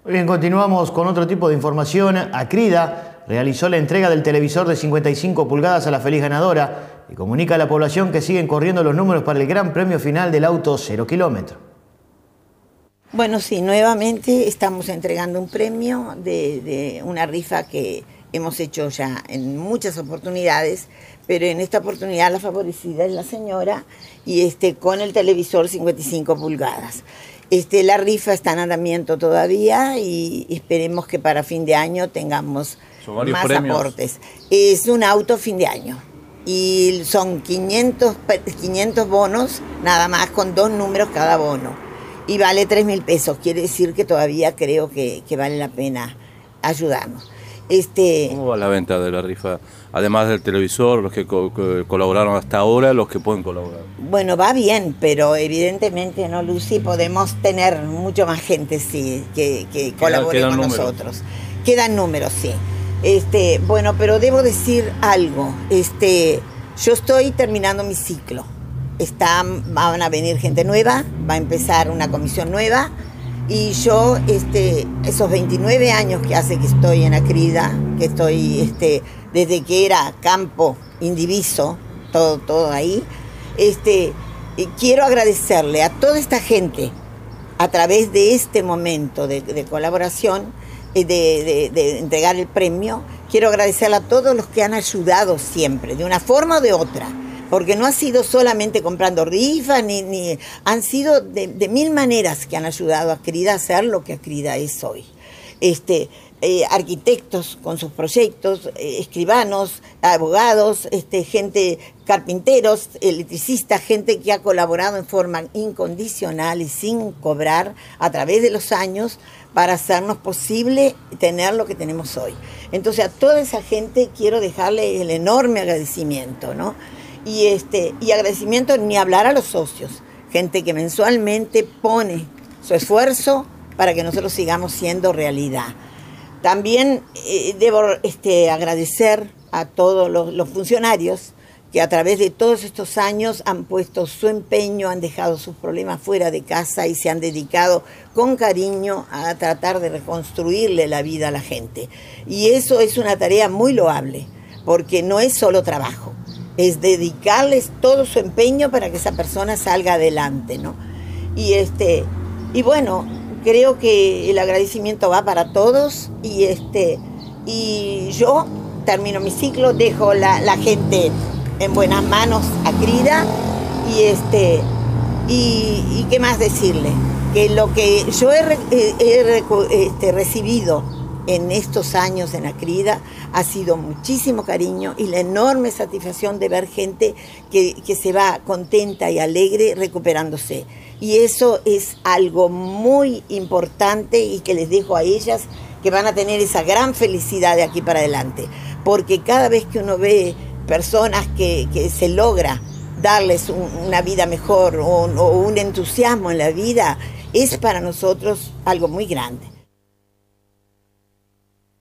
Muy bien, continuamos con otro tipo de información. Acrida realizó la entrega del televisor de 55 pulgadas a la feliz ganadora y comunica a la población que siguen corriendo los números para el gran premio final del auto 0 kilómetro. Bueno, sí, nuevamente estamos entregando un premio de una rifa que hemos hecho ya en muchas oportunidades, pero en esta oportunidad la favorecida es la señora y con el televisor 55 pulgadas. La rifa está en andamiento todavía y esperemos que para fin de año tengamos más premios. Aportes. Es un auto fin de año y son 500 bonos, nada más con 2 números cada bono. Y vale 3.000 pesos, quiere decir que todavía creo que vale la pena ayudarnos. ¿Cómo va la venta de la rifa? Además del televisor, los que colaboraron hasta ahora, los que pueden colaborar. Bueno, va bien, pero evidentemente, ¿no, Lucy? Podemos tener mucho más gente, sí, que colabore con nosotros. Quedan números, sí. Bueno, pero debo decir algo. Yo estoy terminando mi ciclo. Van a venir gente nueva, va a empezar una comisión nueva. Y yo, esos 29 años que hace que estoy en Acrida, que estoy, desde que era campo indiviso, todo ahí, quiero agradecerle a toda esta gente, a través de este momento de colaboración, de entregar el premio, quiero agradecerle a todos los que han ayudado siempre, de una forma o de otra. Porque no ha sido solamente comprando rifas, ni han sido de 1000 maneras que han ayudado a Acrida a ser lo que Acrida es hoy. Arquitectos con sus proyectos, escribanos, abogados, gente, carpinteros, electricistas, gente que ha colaborado en forma incondicional y sin cobrar a través de los años para hacernos posible tener lo que tenemos hoy. Entonces a toda esa gente quiero dejarle el enorme agradecimiento, ¿no? Y agradecimiento ni hablar a los socios, gente que mensualmente pone su esfuerzo para que nosotros sigamos siendo realidad. También debo agradecer a todos los funcionarios que a través de todos estos años han puesto su empeño, han dejado sus problemas fuera de casa y se han dedicado con cariño a tratar de reconstruirle la vida a la gente. Y eso es una tarea muy loable, porque no es solo trabajo. Es dedicarles todo su empeño para que esa persona salga adelante, ¿no? Y bueno, creo que el agradecimiento va para todos y yo termino mi ciclo, dejo la gente en buenas manos, Acrida, y qué más decirle, que lo que yo he recibido en estos años en Acrida ha sido muchísimo cariño y la enorme satisfacción de ver gente que se va contenta y alegre recuperándose. Y eso es algo muy importante y que les dejo a ellas, que van a tener esa gran felicidad de aquí para adelante. Porque cada vez que uno ve personas que se logra darles una vida mejor o un entusiasmo en la vida, es para nosotros algo muy grande.